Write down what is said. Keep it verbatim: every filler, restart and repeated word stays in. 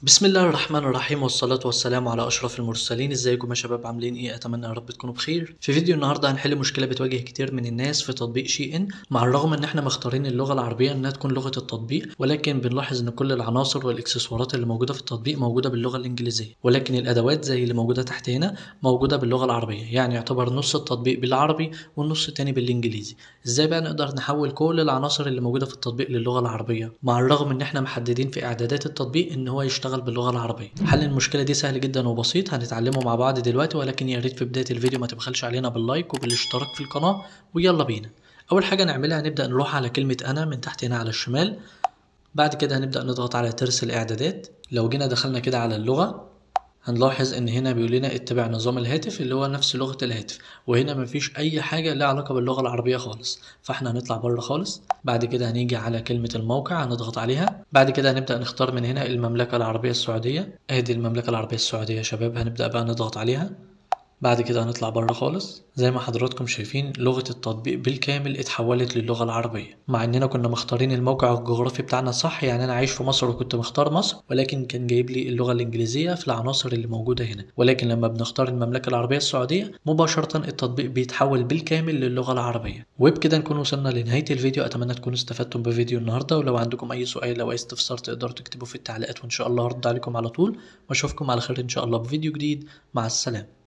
بسم الله الرحمن الرحيم والصلاة والسلام على أشرف المرسلين. ازيكم يا شباب؟ عاملين ايه؟ أتمنى يا رب تكونوا بخير. في فيديو النهاردة هنحل مشكلة بتواجه كتير من الناس في تطبيق شي ان، مع الرغم ان احنا مختارين اللغة العربية انها تكون لغة التطبيق، ولكن بنلاحظ ان كل العناصر والاكسسوارات اللي موجودة في التطبيق موجودة باللغة الإنجليزية، ولكن الأدوات زي اللي موجودة تحت هنا موجودة باللغة العربية. يعني يعتبر نص التطبيق بالعربي والنص التاني بالإنجليزي. ازاي بقى نقدر نحول كل العناصر اللي موجودة في التطبيق للغة العربية، مع الرغم ان احنا محددين في إعدادات التطبيق ان هو يشتغل باللغة العربية؟ حل المشكلة دي سهل جدا وبسيط، هنتعلمه مع بعض دلوقتي، ولكن يا ريت في بداية الفيديو ما تبخلش علينا باللايك وبالاشتراك في القناة، ويلا بينا. أول حاجة نعملها هنبدأ نروح على كلمة أنا من تحت هنا على الشمال. بعد كده هنبدأ نضغط على ترس الإعدادات. لو جينا دخلنا كده على اللغة هنلاحظ ان هنا بيقول لنا اتبع نظام الهاتف اللي هو نفس لغة الهاتف، وهنا مفيش اي حاجة لها علاقة باللغة العربية خالص، فاحنا هنطلع بره خالص. بعد كده هنيجي على كلمة الموقع هنضغط عليها. بعد كده هنبدأ نختار من هنا المملكة العربية السعودية. ادي المملكة العربية السعودية يا شباب، هنبدأ بقى نضغط عليها. بعد كده هنطلع بره خالص. زي ما حضراتكم شايفين لغة التطبيق بالكامل اتحولت للغة العربية، مع اننا كنا مختارين الموقع الجغرافي بتاعنا صح، يعني انا عايش في مصر وكنت مختار مصر، ولكن كان جايب لي اللغة الانجليزية في العناصر اللي موجودة هنا. ولكن لما بنختار المملكة العربية السعودية مباشرة التطبيق بيتحول بالكامل للغة العربية. وبكده نكون وصلنا لنهاية الفيديو. اتمنى تكونوا استفدتم بفيديو النهاردة، ولو عندكم اي سؤال او اي استفسار تقدروا تكتبوا في التعليقات، وان شاء الله هرد عليكم على طول. واشوفكم على خير ان شاء الله بفيديو جديد. مع السلامة.